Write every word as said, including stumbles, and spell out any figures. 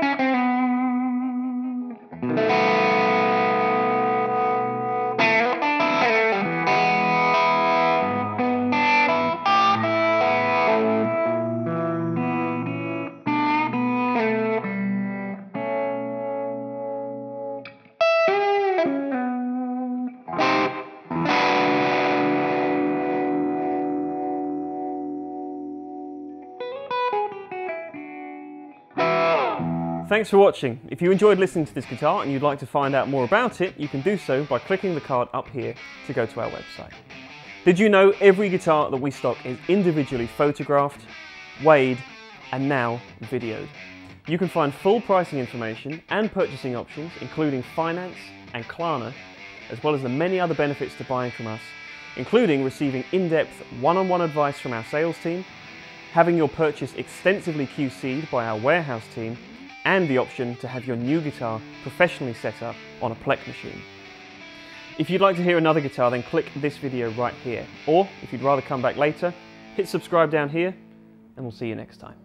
Thanks for watching. If you enjoyed listening to this guitar and you'd like to find out more about it, you can do so by clicking the card up here to go to our website. Did you know every guitar that we stock is individually photographed, weighed, and now videoed? You can find full pricing information and purchasing options, including finance and Klarna, as well as the many other benefits to buying from us, including receiving in-depth one-on-one advice from our sales team, having your purchase extensively Q C'd by our warehouse team, and the option to have your new guitar professionally set up on a Plek machine. If you'd like to hear another guitar, then click this video right here. Or, if you'd rather come back later, hit subscribe down here, and we'll see you next time.